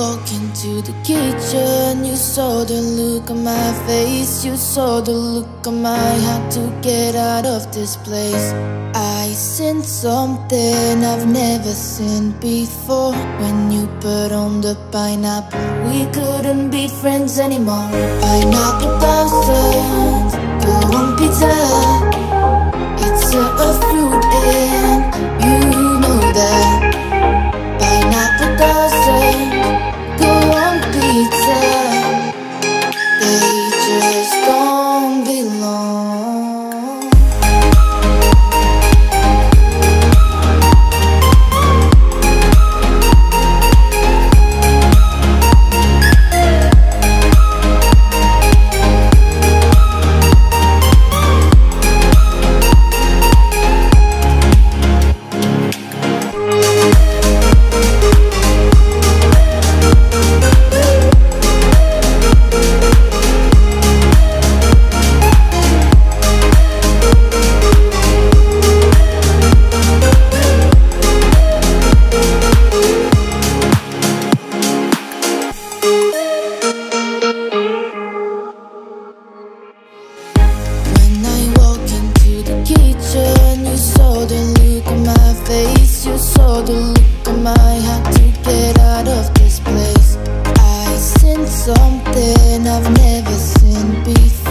walk into the kitchen, you saw the look on my face, you saw the look on my heart to get out of this place. I seen something I've never seen before. When you put on the pineapple, we couldn't be friends anymore. Pineapple thousand, go on pizza. It's a fruit and you know that. Pineapple doesn't go on pizza. They just don't belong. You saw the look on my face, you saw the look on my heart to get out of this place. I seen something I've never seen before.